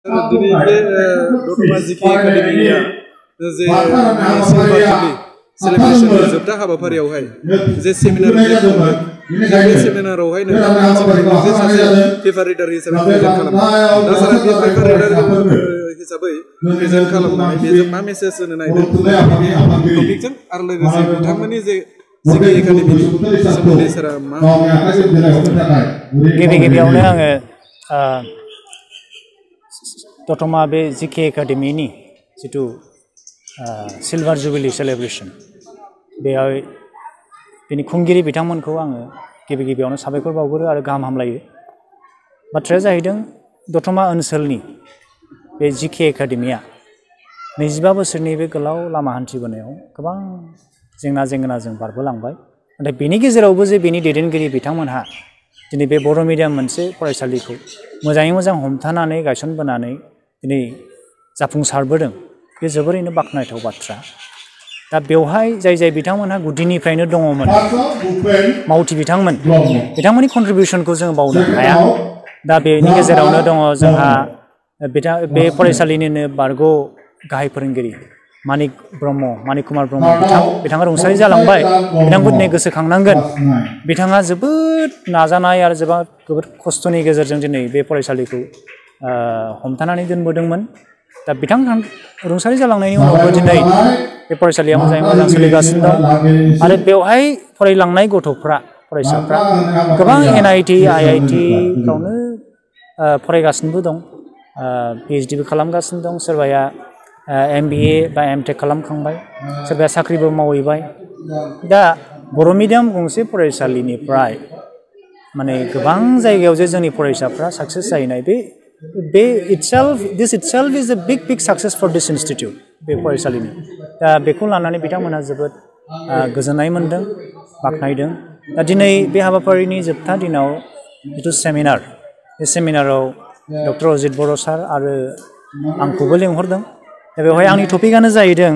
दिनै बे दतमा जिके एकाडेमिया जे सेलिब्रेशननि जोबथा हाबाफारियावहाय जे सेमिनार खुंदों बे सेमिनारावहाय नोंथांमोननि जे सासे पेपार रिडार हिसाबै प्रेजेन्ट खालामदों दा सारा बे पेपार रिडार हिसाबै प्रेजेन्ट खालामनानै बेजों मा मेसेज होनो नागिरदों टपिकजों आरो लोगोसे बिथांमोननि जे जिके एकाडेमिनि सोमोन्दै सारा मा गिबियावनो आङो दतमा बे जिके एकाडेमिनि जितु सिलभार जुबिली सेलिब्रेशन बेयाव बेनि खुंगिरि बिथांमोनखौ आङो गिबियावनो साबायखर बावगोरो आरो गाहाम हामलायो। बाथ्राया जाहैदों दतमा ओनसोलनि बे जिके एकाडेमिया 25 बोसोरनि बे गोलाव लामा हान्थिबोनायाव गोबां जेंना जेंगोनाजों बारबोलांबाय। नाथाय बेनि गेजेरावबो जे बेनि दैदेनगिरि बिथांमोनहा दिनै बे बर' मिडियाम मोनसे फरायसालिखौ मोजाङै मोजां हमथानानै गायसनबोनानै दिनै जाफुंसारबोदों बे जोबोरैनो बाख्नायथाव बाथ्रा। दा बेवहाय जाय बिथांमोनहा गुदिनिफ्रायनो दङमोन मावथि बिथांमोननि कन्ट्रिबिउसनखौ जों बावनो हाया। दा बेनि गेजेरावनो दङ जोंहा बे फरायसालिनिनो बारग' गाहाय फोरोंगिरि मानिक कुमार ब्रह्म बिथाङा रुंसारि जालांबाय। बिथांखौ दिनै गोसोखांनांगोन। बिथाङा जोबोद नाजानाय आरो जोबोद खस्थ'नि गेजेरजों दिनै बे फरायसालिखौ हमथानानै दोनबोदोंमोन। दा बिथां रुंसारि जालांनायनि उनावबो दिनै बे फरायसालिया मोजाङै मोजां सोलिगासिनो दं आरो बेवहाय फरायलांनाय फरायसाफ्रा गोबां NIT IIT फ्रावनो फरायगासिनोबो दं, PhD बो खालामगासिनो दं। सोरबाया MBA बा MTech खालामखांबाय, सोरबाया साख्रिबो मावहैबाय। दा बर' मिडियाम गंसे फरायसालिनिफ्राय माने गोबां जायगायाव जे जोंनि फरायसाफ्रा साक्सेस जाहैनाय this itself is a big success for this institute बे फरायसालिनि। दा बेखौ लानानै बिथांमोनहा जोबोद गोजोननाय मोनदों, बाख्नायदों। दा दिनै बे हाबाफारिनि जोबथा दिनाव जिथु सेमिनार, बे सेमिनाराव डक्टर अजित बर' सार आरो आंखौबो लिंहरदों। दा बेवहाय आंनि टपिकआनो जाहैदों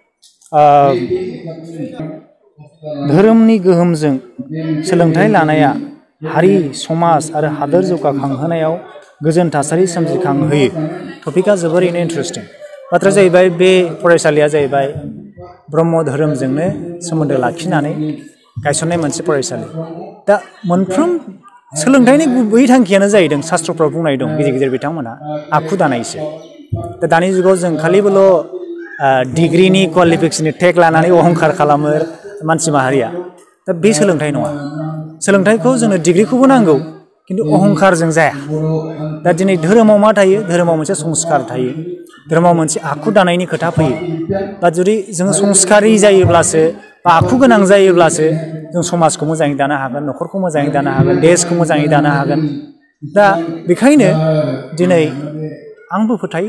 धोरोमनि गोहोमजों सोलोंथाइ लानाया हारि समाज आरो हादोर जौगाखांहोनायाव गोजोन थासारि सोमजिखांहोयो। टपिकआ जोबोरैनो इन्टारेस्टिं। बाथ्राया जाहैबाय बे फरायसालिया जाहैबाय ब्रह्म धोरोमजोंनो सोमोन्दो लाखिनानै गायसननाय मोनसे फरायसालि। दा मोनफ्रोम सोलोंथाइनि गुबै थांखियानो जाहैदों शास्त्रफ्राव बुंनाय दं गिदिर बिथांमोनहा आखु दानायसो। दा दानि जुगाव जों खालिबोल' डिग्रिनि क्वालिफिकेसननि टेग लानानै अहंखार खालामो मानसि माहारिया। दा बे सोलोंथाइ नङा। सोलोंथाइखौ जोंनो डिग्रिखौबो नांगौ खिन्थु अहंखारजों जाया। दा दिनै धोरोमाव मा थायो? धोरोमाव मोनसे संस्कार थायो, धोरोमाव मोनसे आखु दानायनि खोथा फैयो। दा जुदि जों संस्कारि जायोब्लासो बा आखु गोनां जायोब्लासो जों समाजखौ मोजाङै दानो हागोन, न'खरखौ मोजाङै दानो हागोन, देशखौ मोजाङै दानो हागोन। दा बेखायनो दिनै आंबो फोथायो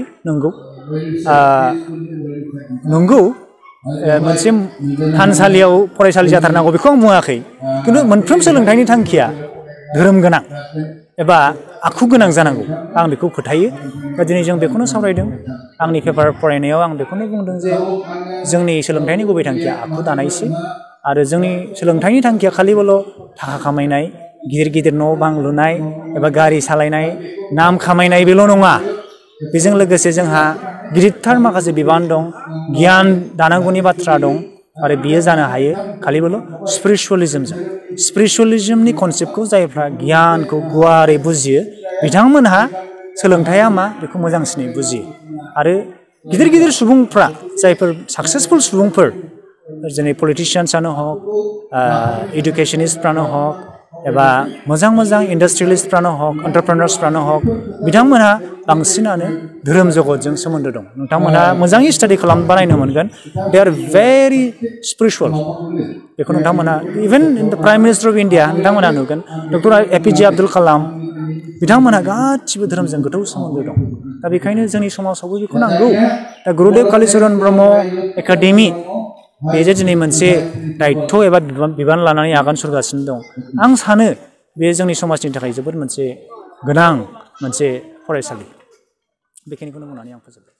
नंगौ मोनसे थानसालियाव फरायसालि जाथारनांगौ बेखौ आं बुङाखै। खिन्थु मोनफ्रोम सोलोंथाइनि थांखिया धोरोम गोनां एबा आखु गोनां जानांगौ, आं बेखौ फोथायो। दा दिनै जों बेखौनो सावरायदों। आंनि पेपार फरायनायाव आं बेखौनो बुंदों जे जोंनि सोलोंथाइनि गुबै थांखिया आखु दानायसो आरो जोंनि सोलोंथाइनि थांखिया खालिबोल' थाखा खामायनाय, गिदिर न' बां लुनाय एबा गारि सालायनाय, नाम खामायनाय बेल' नङा। बेजों लोगोसे जोंहा गिदिरथार माखासे बिबान दं, गियान दानांगौनि बाथ्रा दं आरो बियो जानो हायो खालिबोल' स्पिरिचुवेलिज्मनि कनसेप्टखौ जायफ्रा गियानखौ गुवारै बुजियो बिथांमोनहा सोलोंथाइया मा बेखौ मोजांसिनै बुजियो। आरो गिदिर सुबुंफ्रा जायफोर साक्सेसफुल सुबुंफोर जेरै पलिटिशियान्सआनो हक, इडुकेसनिस्टफ्रानो हक एबा मोजां इन्डास्ट्रियेलिस्टफ्रानो हक, एन्टारप्रेनार्सफ्रानो हक, बिथांमोनहा बांसिनानो धोरोम जगतजों सोमोन्दो दं। नोंथांमोनहा मोजाङै स्टाडि खालामबा नायनो मोनगोन दे आर भेरि स्पिरिचुवेल। बेखौ नोंथांमोना even prime minister of India नोंथांमोना नुगोन, डक्टर APJ आब्दुल कालाम बिथांमोनहा गासिबो धोरोमजों गोथौ सोमोन्दो दं। दा बेखायनो जोंनि समाजावबो बेखौ नांगौ। दा गुरुदेव कालिचरन ब्रह्म एकाडेमि बे जे दिनै मोनसे दायित्थ' एबा बिबान लानानै आगान सुरगासिनो दं, आं सानो बे जोंनि समाजनि थाखाय जोबोद मोनसे गोनां मोनसे फरायसालि। बेखिनिखौनो बुंनानै आं फोजोबबाय।